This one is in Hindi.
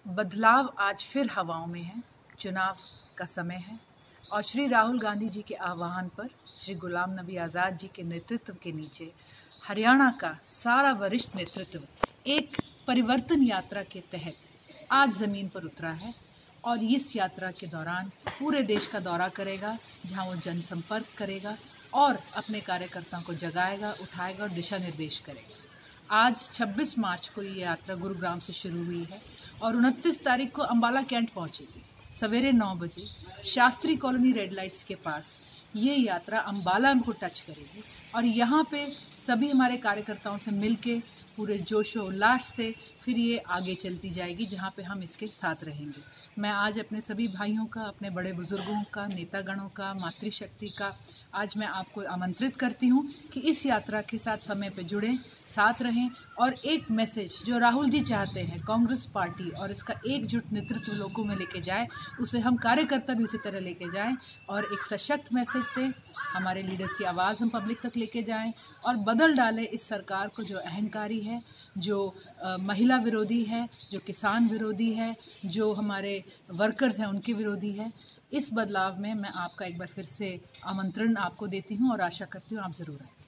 बदलाव आज फिर हवाओं में है। चुनाव का समय है और श्री राहुल गांधी जी के आह्वान पर श्री गुलाम नबी आज़ाद जी के नेतृत्व के नीचे हरियाणा का सारा वरिष्ठ नेतृत्व एक परिवर्तन यात्रा के तहत आज ज़मीन पर उतरा है और इस यात्रा के दौरान पूरे देश का दौरा करेगा, जहां वो जनसंपर्क करेगा और अपने कार्यकर्ताओं को जगाएगा, उठाएगा और दिशा निर्देश करेगा। आज 26 मार्च को ये यात्रा गुरुग्राम से शुरू हुई है और 29 तारीख को अंबाला कैंट पहुंचेगी। सवेरे 9 बजे शास्त्री कॉलोनी रेड लाइट्स के पास ये यात्रा अंबाला को टच करेगी और यहाँ पे सभी हमारे कार्यकर्ताओं से मिलके पूरे जोशो उल्लास से फिर ये आगे चलती जाएगी, जहाँ पे हम इसके साथ रहेंगे। मैं आज अपने सभी भाइयों का, अपने बड़े बुजुर्गों का, नेतागणों का, मातृशक्ति का आज मैं आपको आमंत्रित करती हूँ कि इस यात्रा के साथ समय पे जुड़ें, साथ रहें और एक मैसेज जो राहुल जी चाहते हैं कांग्रेस पार्टी और इसका एकजुट नेतृत्व लोगों में लेके जाए, उसे हम कार्यकर्ता भी उसी तरह लेके जाएं और एक सशक्त मैसेज दें। हमारे लीडर्स की आवाज़ हम पब्लिक तक लेके जाएं और बदल डालें इस सरकार को जो अहंकारी है, जो महिला विरोधी है, जो किसान विरोधी है, जो हमारे वर्कर्स हैं उनके विरोधी है। इस बदलाव में मैं आपका एक बार फिर से आमंत्रण आपको देती हूँ और आशा करती हूँ आप ज़रूर आएँ।